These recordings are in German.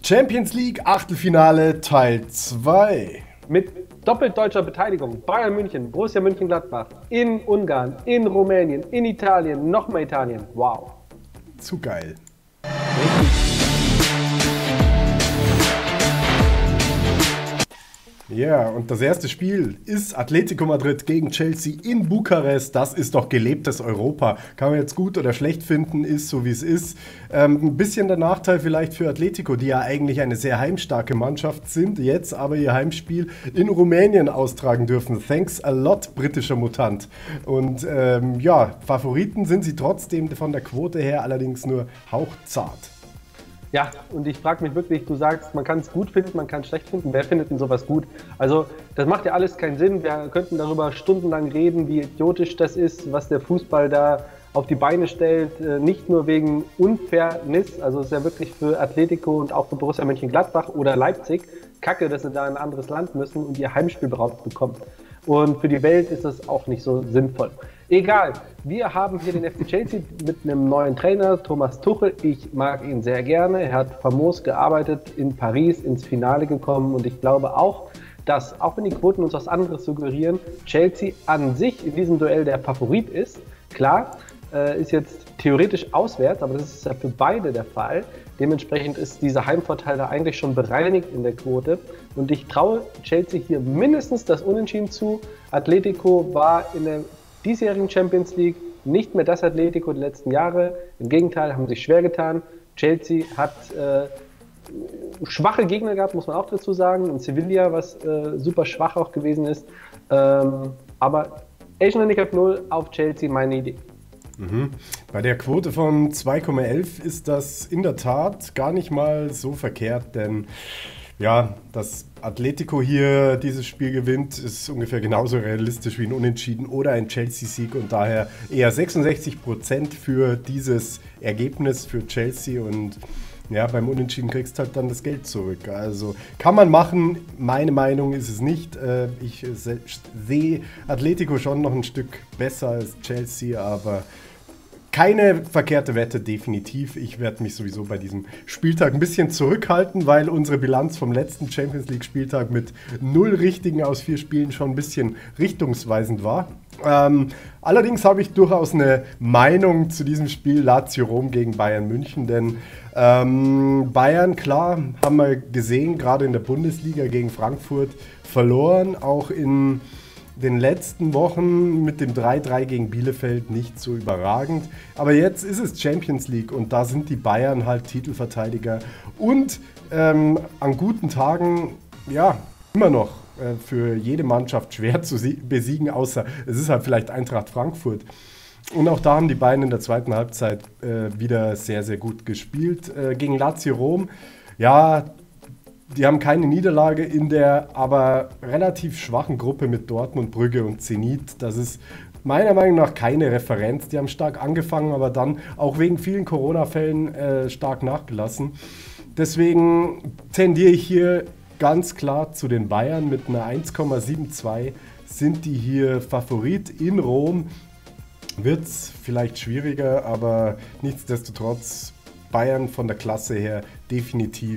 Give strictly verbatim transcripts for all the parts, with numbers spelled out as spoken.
Champions League Achtelfinale Teil zwei. Mit doppelt deutscher Beteiligung. Bayern München, Borussia Mönchengladbach, in Ungarn, in Rumänien, in Italien, nochmal Italien. Wow. Zu geil. Ja, und das erste Spiel ist Atletico Madrid gegen Chelsea in Bukarest. Das ist doch gelebtes Europa. Kann man jetzt gut oder schlecht finden, ist so wie es ist. Ähm, ein bisschen der Nachteil vielleicht für Atletico, die ja eigentlich eine sehr heimstarke Mannschaft sind, jetzt aber ihr Heimspiel in Rumänien austragen dürfen. Thanks a lot, britischer Mutant. Und ähm, ja, Favoriten sind sie trotzdem von der Quote her, allerdings nur hauchzart. Ja, und ich frage mich wirklich, du sagst, man kann es gut finden, man kann es schlecht finden. Wer findet denn sowas gut? Also das macht ja alles keinen Sinn. Wir könnten darüber stundenlang reden, wie idiotisch das ist, was der Fußball da auf die Beine stellt. Nicht nur wegen Unfairness, also es ist ja wirklich für Atletico und auch für Borussia Mönchengladbach oder Leipzig Kacke, dass sie da in ein anderes Land müssen und ihr Heimspiel beraubt bekommen. Und für die Welt ist das auch nicht so sinnvoll. Egal, wir haben hier den F C Chelsea mit einem neuen Trainer, Thomas Tuchel. Ich mag ihn sehr gerne. Er hat famos gearbeitet, in Paris ins Finale gekommen und ich glaube auch, dass, auch wenn die Quoten uns was anderes suggerieren, Chelsea an sich in diesem Duell der Favorit ist. Klar, äh, ist jetzt theoretisch auswärts, aber das ist ja für beide der Fall. Dementsprechend ist dieser Heimvorteil da eigentlich schon bereinigt in der Quote. Und ich traue Chelsea hier mindestens das Unentschieden zu. Atletico war in der diesjährigen Champions League nicht mehr das Atletico der letzten Jahre. Im Gegenteil, haben sich schwer getan. Chelsea hat äh, schwache Gegner gehabt, muss man auch dazu sagen. In Sevilla, was äh, super schwach auch gewesen ist. Ähm, aber Asian Handicap null auf Chelsea, meine Idee. Mhm. Bei der Quote von zwei Komma elf ist das in der Tat gar nicht mal so verkehrt, denn ja, dass Atletico hier dieses Spiel gewinnt, ist ungefähr genauso realistisch wie ein Unentschieden oder ein Chelsea-Sieg und daher eher sechsundsechzig Prozent für dieses Ergebnis für Chelsea und ja, beim Unentschieden kriegst du halt dann das Geld zurück. Also kann man machen, meine Meinung ist es nicht. Ich sehe Atletico schon noch ein Stück besser als Chelsea, aber keine verkehrte Wette, definitiv. Ich werde mich sowieso bei diesem Spieltag ein bisschen zurückhalten, weil unsere Bilanz vom letzten Champions League Spieltag mit null Richtigen aus vier Spielen schon ein bisschen richtungsweisend war. Ähm, allerdings habe ich durchaus eine Meinung zu diesem Spiel Lazio Rom gegen Bayern München, denn ähm, Bayern, klar, haben wir gesehen, gerade in der Bundesliga gegen Frankfurt verloren, auch in den letzten Wochen mit dem drei drei gegen Bielefeld nicht so überragend. Aber jetzt ist es Champions League und da sind die Bayern halt Titelverteidiger und ähm, an guten Tagen, ja, immer noch äh, für jede Mannschaft schwer zu besiegen, außer es ist halt vielleicht Eintracht Frankfurt. Und auch da haben die Bayern in der zweiten Halbzeit äh, wieder sehr, sehr gut gespielt. Äh, gegen Lazio Rom, ja, die haben keine Niederlage in der aber relativ schwachen Gruppe mit Dortmund, Brügge und Zenit. Das ist meiner Meinung nach keine Referenz. Die haben stark angefangen, aber dann auch wegen vielen Corona-Fällen äh, stark nachgelassen. Deswegen tendiere ich hier ganz klar zu den Bayern mit einer eins Komma zweiundsiebzig. Sind die hier Favorit in Rom? Wird es vielleicht schwieriger, aber nichtsdestotrotz Bayern von der Klasse her definitiv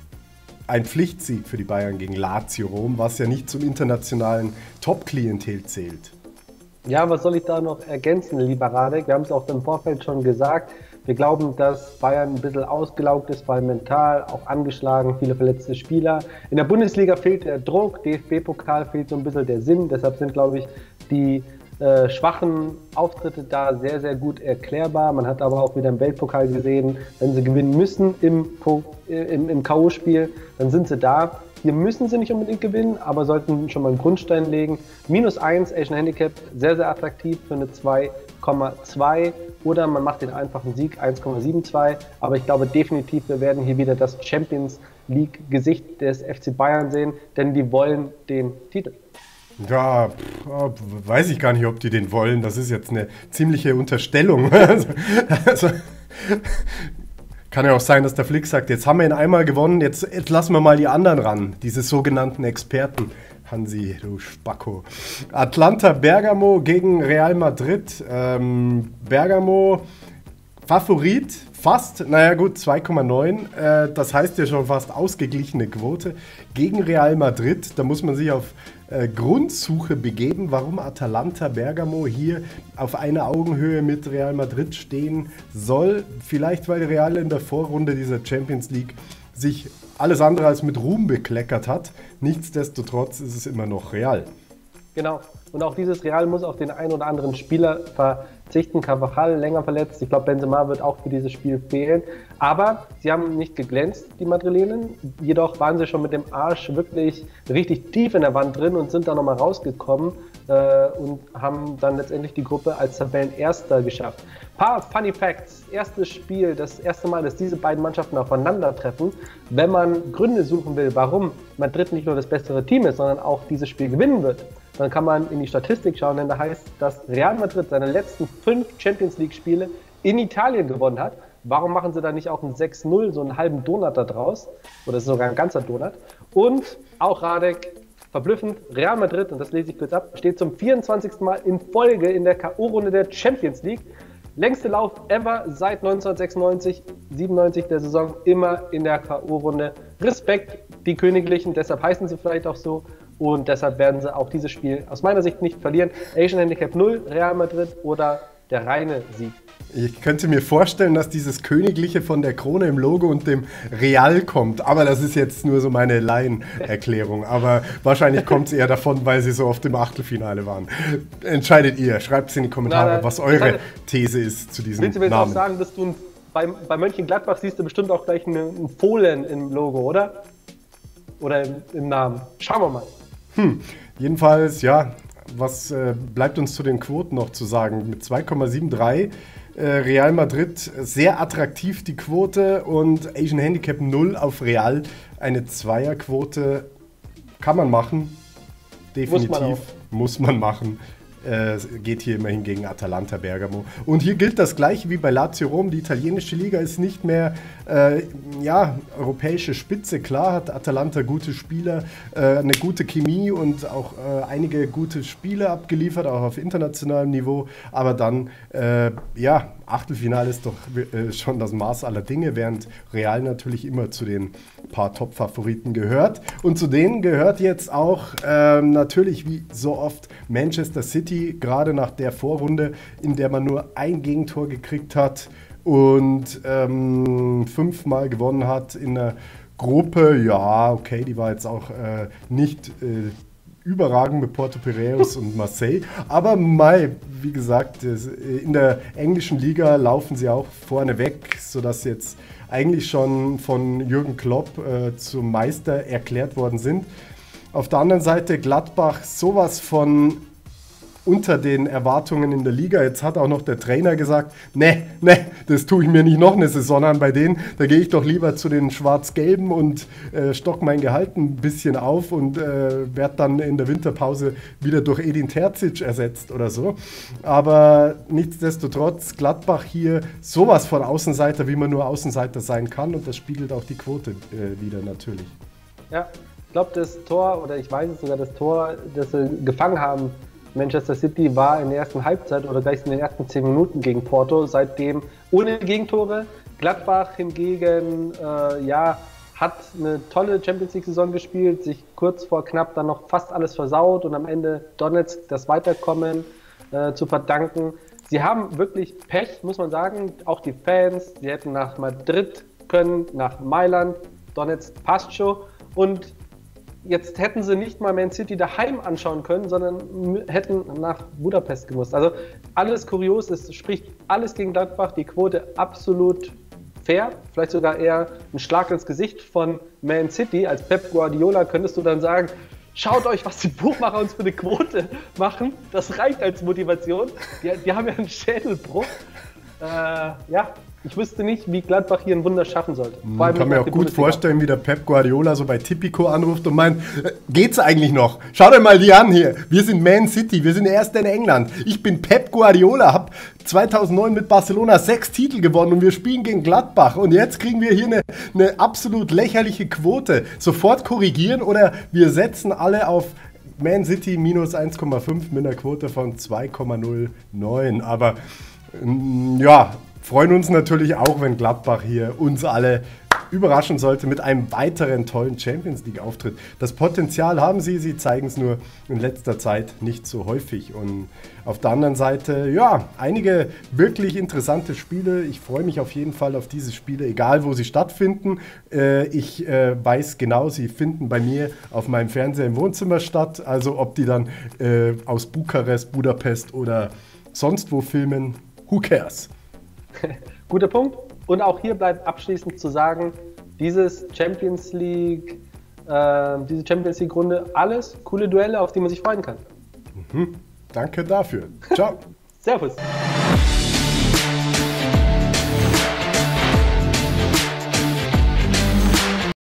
ein Pflichtsieg für die Bayern gegen Lazio Rom, was ja nicht zum internationalen Top-Klientel zählt. Ja, was soll ich da noch ergänzen, lieber Radek? Wir haben es auch im Vorfeld schon gesagt. Wir glauben, dass Bayern ein bisschen ausgelaugt ist, vor allem mental, auch angeschlagen, viele verletzte Spieler. In der Bundesliga fehlt der Druck, D F B-Pokal fehlt so ein bisschen der Sinn. Deshalb sind, glaube ich, die äh, schwachen Auftritte da sehr, sehr gut erklärbar. Man hat aber auch wieder im Weltpokal gesehen, wenn sie gewinnen müssen im, im, im K O-Spiel, dann sind sie da. Hier müssen sie nicht unbedingt gewinnen, aber sollten schon mal einen Grundstein legen. Minus eins, Asian Handicap, sehr, sehr attraktiv für eine zwei Komma zwei. Oder man macht den einfachen Sieg, eins Komma zweiundsiebzig. Aber ich glaube definitiv, wir werden hier wieder das Champions League-Gesicht des F C Bayern sehen, denn die wollen den Titel. Ja, pff, weiß ich gar nicht, ob die den wollen. Das ist jetzt eine ziemliche Unterstellung. also, also, kann ja auch sein, dass der Flick sagt, jetzt haben wir ihn einmal gewonnen, jetzt, jetzt lassen wir mal die anderen ran, diese sogenannten Experten. Hansi, du Spacko. Atalanta Bergamo gegen Real Madrid. Ähm, Bergamo Favorit Fast, naja gut, zwei Komma neun, äh, das heißt ja schon fast ausgeglichene Quote gegen Real Madrid. Da muss man sich auf äh, Grundsuche begeben, warum Atalanta Bergamo hier auf einer Augenhöhe mit Real Madrid stehen soll. Vielleicht, weil Real in der Vorrunde dieser Champions League sich alles andere als mit Ruhm bekleckert hat. Nichtsdestotrotz ist es immer noch Real. Genau. Und auch dieses Real muss auf den einen oder anderen Spieler verzichten. Carvajal länger verletzt. Ich glaube, Benzema wird auch für dieses Spiel fehlen. Aber sie haben nicht geglänzt, die Madrilenen. Jedoch waren sie schon mit dem Arsch wirklich richtig tief in der Wand drin und sind da nochmal rausgekommen äh, und haben dann letztendlich die Gruppe als Tabellenerster geschafft. Paar Funny Facts. Erstes Spiel, das erste Mal, dass diese beiden Mannschaften aufeinandertreffen. Wenn man Gründe suchen will, warum Madrid nicht nur das bessere Team ist, sondern auch dieses Spiel gewinnen wird, dann kann man in die Statistik schauen, denn da heißt, dass Real Madrid seine letzten fünf Champions League Spiele in Italien gewonnen hat. Warum machen sie da nicht auch ein sechs null, so einen halben Donut da draus? Oder sogar ein ganzer Donut. Und auch Radek, verblüffend, Real Madrid, und das lese ich kurz ab, steht zum vierundzwanzigsten Mal in Folge in der K O-Runde der Champions League. Längste Lauf ever seit neunzehnhundertsechsundneunzig, siebenundneunzig der Saison, immer in der K O-Runde. Respekt, die Königlichen, deshalb heißen sie vielleicht auch so. Und deshalb werden sie auch dieses Spiel aus meiner Sicht nicht verlieren. Asian Handicap null, Real Madrid oder der reine Sieg. Ich könnte mir vorstellen, dass dieses Königliche von der Krone im Logo und dem Real kommt. Aber das ist jetzt nur so meine Laienerklärung. Aber wahrscheinlich kommt es eher davon, weil sie so oft im Achtelfinale waren. Entscheidet ihr. Schreibt es in die Kommentare, nein, nein, was eure These ist zu diesem Namen. Willst du mir jetzt auch sagen, dass du bei, bei Mönchengladbach siehst du bestimmt auch gleich einen Fohlen im Logo, oder? Oder im, im Namen. Schauen wir mal. Hm, jedenfalls, ja, was äh, bleibt uns zu den Quoten noch zu sagen? Mit zwei Komma dreiundsiebzig äh, Real Madrid sehr attraktiv die Quote und Asian Handicap null auf Real. Eine Zweierquote kann man machen, definitiv muss man, muss man machen. Äh, geht hier immerhin gegen Atalanta Bergamo. Und hier gilt das Gleiche wie bei Lazio Rom. Die italienische Liga ist nicht mehr äh, ja, europäische Spitze. Klar hat Atalanta gute Spieler, äh, eine gute Chemie und auch äh, einige gute Spiele abgeliefert, auch auf internationalem Niveau. Aber dann, äh, ja, Achtelfinale ist doch äh, schon das Maß aller Dinge, während Real natürlich immer zu den paar Top-Favoriten gehört. Und zu denen gehört jetzt auch äh, natürlich wie so oft Manchester City, gerade nach der Vorrunde, in der man nur ein Gegentor gekriegt hat und ähm, fünfmal gewonnen hat in einer Gruppe. Ja, okay, die war jetzt auch äh, nicht äh, überragend mit Porto Piraeus und Marseille. Aber Mai, wie gesagt, in der englischen Liga laufen sie auch vorne weg, sodass jetzt eigentlich schon von Jürgen Klopp äh, zum Meister erklärt worden sind. Auf der anderen Seite Gladbach sowas von unter den Erwartungen in der Liga. Jetzt hat auch noch der Trainer gesagt, ne, ne, das tue ich mir nicht noch eine Saison an bei denen. Da gehe ich doch lieber zu den Schwarz-Gelben und äh, stock mein Gehalt ein bisschen auf und äh, werde dann in der Winterpause wieder durch Edin Terzic ersetzt oder so. Aber nichtsdestotrotz, Gladbach hier sowas von Außenseiter, wie man nur Außenseiter sein kann. Und das spiegelt auch die Quote äh, wieder natürlich. Ja, ich glaube, das Tor, oder ich weiß es sogar, das Tor, das sie gefangen haben, Manchester City, war in der ersten Halbzeit oder gleich in den ersten zehn Minuten gegen Porto, seitdem ohne Gegentore. Gladbach hingegen äh, ja, hat eine tolle Champions-League-Saison gespielt, sich kurz vor knapp dann noch fast alles versaut und am Ende Donetsk das Weiterkommen äh, zu verdanken. Sie haben wirklich Pech, muss man sagen, auch die Fans, sie hätten nach Madrid können, nach Mailand, Donetsk passt schon und jetzt hätten sie nicht mal Man City daheim anschauen können, sondern hätten nach Budapest gemusst. Also alles kurios, es spricht alles gegen Gladbach, die Quote absolut fair, vielleicht sogar eher ein Schlag ins Gesicht von Man City. Als Pep Guardiola könntest du dann sagen, schaut euch, was die Buchmacher uns für eine Quote machen, das reicht als Motivation. Die, die haben ja einen Schädelbruch. Äh, ja, ich wüsste nicht, wie Gladbach hier ein Wunder schaffen sollte. Ich kann mir auch gut vorstellen, wie der Pep Guardiola so bei Tipico anruft und meint, geht's eigentlich noch? Schaut euch mal die an hier. Wir sind Man City, wir sind Erster in England. Ich bin Pep Guardiola, hab zweitausendneun mit Barcelona sechs Titel gewonnen und wir spielen gegen Gladbach. Und jetzt kriegen wir hier eine, eine absolut lächerliche Quote. Sofort korrigieren oder wir setzen alle auf Man City minus eins Komma fünf mit einer Quote von zwei Komma null neun. Aber ja, freuen uns natürlich auch, wenn Gladbach hier uns alle überraschen sollte mit einem weiteren tollen Champions-League-Auftritt. Das Potenzial haben sie, sie zeigen es nur in letzter Zeit nicht so häufig. Und auf der anderen Seite, ja, einige wirklich interessante Spiele. Ich freue mich auf jeden Fall auf diese Spiele, egal wo sie stattfinden. Äh, ich äh, weiß genau, sie finden bei mir auf meinem Fernseher im Wohnzimmer statt. Also ob die dann äh, aus Bukarest, Budapest oder sonst wo filmen, who cares? Guter Punkt. Und auch hier bleibt abschließend zu sagen, dieses Champions League, äh, diese Champions League Runde, alles coole Duelle, auf die man sich freuen kann. Mhm. Danke dafür. Ciao. Servus.